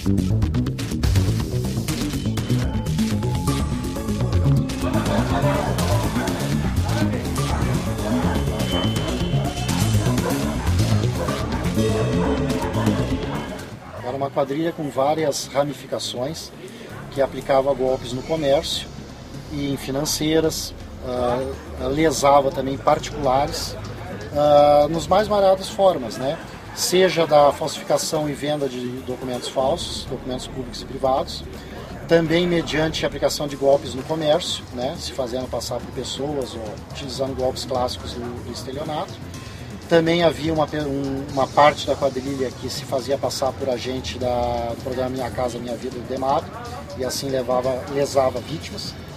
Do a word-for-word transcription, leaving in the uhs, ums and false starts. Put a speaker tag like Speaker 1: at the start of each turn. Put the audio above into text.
Speaker 1: Era uma quadrilha com várias ramificações que aplicava golpes no comércio e em financeiras, uh, lesava também particulares uh, nos mais variadas formas, né? Seja da falsificação e venda de documentos falsos, documentos públicos e privados, também mediante a aplicação de golpes no comércio, né? Se fazendo passar por pessoas ou utilizando golpes clássicos do, do estelionato. Também havia uma, uma parte da quadrilha que se fazia passar por agente da, do programa Minha Casa Minha Vida do DEMAP e assim levava, lesava vítimas.